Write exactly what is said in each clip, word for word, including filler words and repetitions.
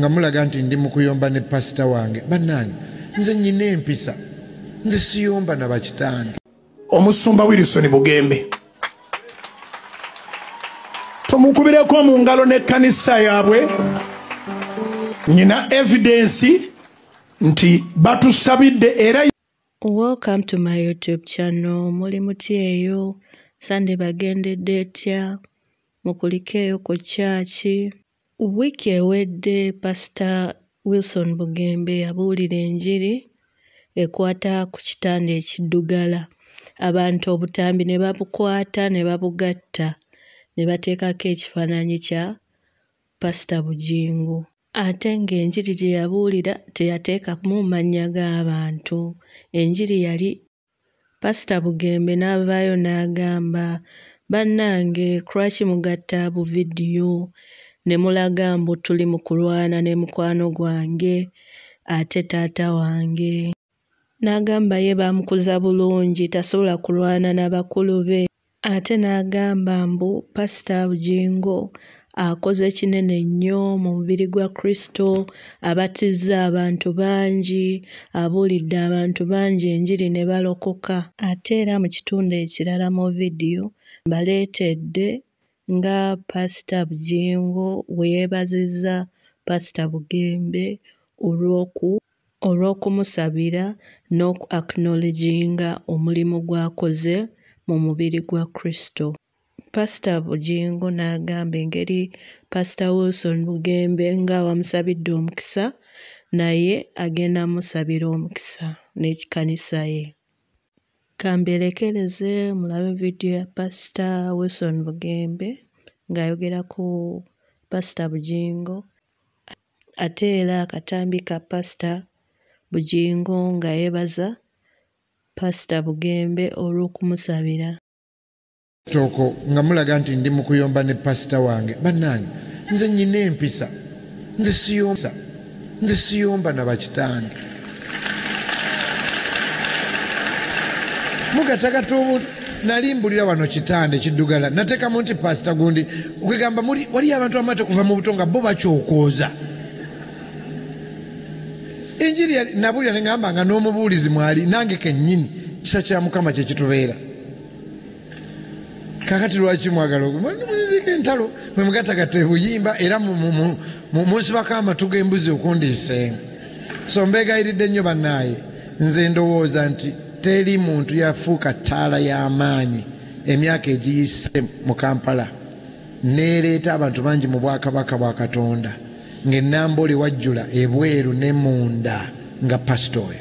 nga mulaga nti ndi mu kuyomba ne pasita wange bannange nze nyina empisa nze siyomba na bakitange. Omusumba Wilson Bugembe tomukubireko mu ngalo n'ekkanisa yaabwe nyina evidence nti batusabidde era. Welcome to my YouTube channel. Muli mutyeyo Sunday bagendedde etya mukulikeyo ku church. Wiki ewedde Pastor Wilson Bugembe yabuulira enjiri ekwata ku kitanda ekiddugala. Abantu obutambi ne babukwata ne babugatta ne bateekako ekifaananyi kya Pastor Bugingo. Ate ng'enjiri gye yabuulira teyateekamu mannya g'abantu. Enjiri yali Pastor Bugembe n'avaayo n'agamba bannange lwaki mugatta bu vidiyo ne mulaga mbu tuli mu kulwana ne mukwano gwange ate taata wange. N'agamba ye bamukuza bulungi tasobola kulwana n'abakulu be. Ate n'agamba mbu Pastor Bugingo akoze kinene nnyo mu mubiri gwa Kristo, abatizza abantu bangi, abuulidde abantu bangi enjiri ne balokoka. Ate era mu kitundu ekirala mu vidiyo mbaleetedde nga Pastor Bugingo bwe yeebazizza Pastor Bugembe olw'oku olw'okumusabira n'oku acknowledginga omulimu gw'akoze mu mubiri gwa Kristo. Pastor Bugingo n'agamba engeri Pastor Wilson Bugembe nga wamusabidde omukisa naye agenda musabira omukisa n'ekkanisa ye. Kamberekereze mulabe vidiyo ya Pastor Wilson Bugembe ng'ayogera ku Pastor Bugingo, ate era akatambi ka Pastor Bugingo nga yeebaza Pastor Bugembe olw'okumusabira. Toko nga mulaga nti ndi mu kuyomba ne pasita wange bannange nze nyina empisa nze siyomba nze siyomba na bakitange. Mugatagata obuntu nalimbulira wano kitande kiddugala nateekamu nti pasita gundi okugamba muli wali abantu amate kuva mu buto nga bo bakyokooza. Enjiri nabulira ne ngamba nga n'omubuulizi mwali nange kennyini kisa kya Mukama kye kitubeera. Kakati lwaki mwagala okumuzika entalo mwe mugatagata buyimba era munsibako amatu g'embuzi okundiisenga. So mbeegayiridde nnyo bannaaye nze ndowooza nti teri muntu yafuuka ttaala y'amaanyi emyaka egiyise mu Kampala neereeta abantu bangi mu bwakabaka bwa Katonda ng'ennambole wajjula ebweru ne munda nga pasita oyo,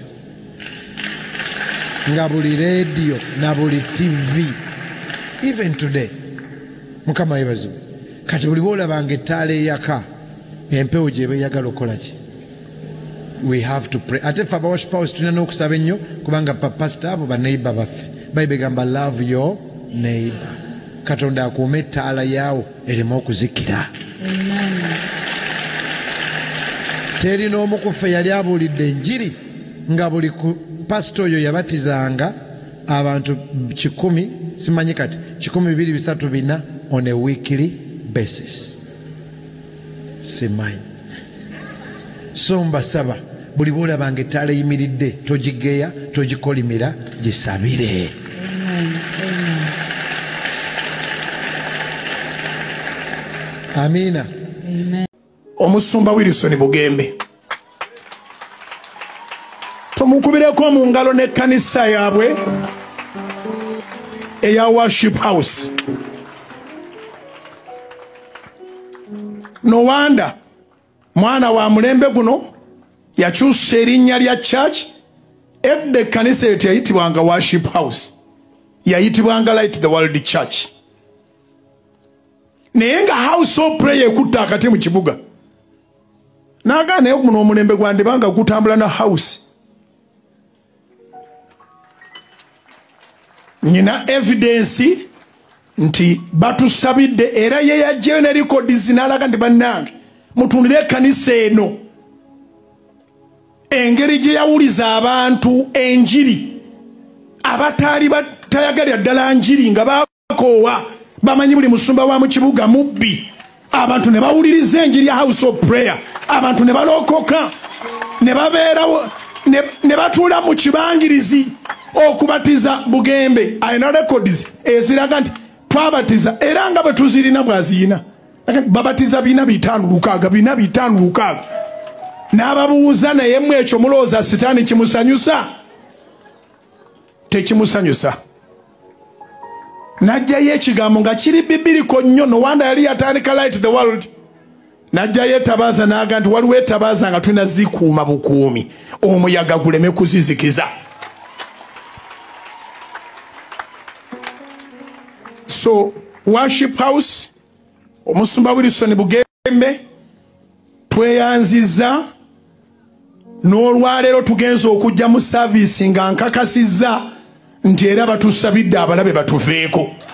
nga buli leediyo na buli tivi. Even today Mukama yeebazibwe kati buli bw'olabanga ettaala eyaka empewo gye beeyagala okukola ki. We have to pray. Ate ffe abaworship house tulina n'okusaba ennyo kubanga bapasita abo baneighbor baffe. Bayibuli egamba love your neighbor. Katonda akuume ettaala yaawo ereme okuzikira. Teri n'omu ku ffe yali abuulidde enjiri nga buli pasita oyo yabatizanga abantu kikumi simanyi kati kikumi bibiri bisatu bina on a weekly basis. Simanyi. So mbasaba buli bw'olabanga ettaala eyimiridde togigeya togikolimira gisabire. Amina. Omusumba Wilson Bugembe tomukubireko mu ngalo n'ekkanisa yaabwe eya worship house. No wonder mwana wa mulembe guno yakyusa erinnya lya church. Edda ekkanisa eyo teyayitibwanga worship house, yayitibwanga Light the World Church. Naye nga house of prayer ekutta akati mu kibuga n'agaa naye guno omulembe gwandibanga gutambula na house. Nyina evidence nti batusabidde era ye yajjayo ne records n'alaga nti bannange mutundire ekkanisa eno engeri gye yawuliza abantu enjiri abataali batayagalira ddala njiri nga bakoowa bamanyi buli musumba wa mu kibuga mubbi abantu ne bawuliriza enjiri ya house of prayer abantu ne balokoka ne babeerawo ne batuula mu kibangirizi okubatiza Bugembe. Ayina records eziraga nti twabatiza era nga bwe tuzirina bwaziyina babatiza bina bitano lukaaga bina bitano lukaaga n'ababuuza naye mmwe ekyo mulowooza sitaani kimusanyusa? Tekimusanyusa. Najjayo ekigambo nga kiri bibiriko nnyo, no wanda yali yatandika light the world. Najjayo etabaaza n'aga nti waliwo etabaaza nga tulina zikuuma bukuumi omuyaga guleme kuzizikiza. So worship house omusumba Wilson Bugembe tweyanziza n'olwaleero tugenza okujja mu service nga nkakasizza nti era batusabidde abalabe batuveeko.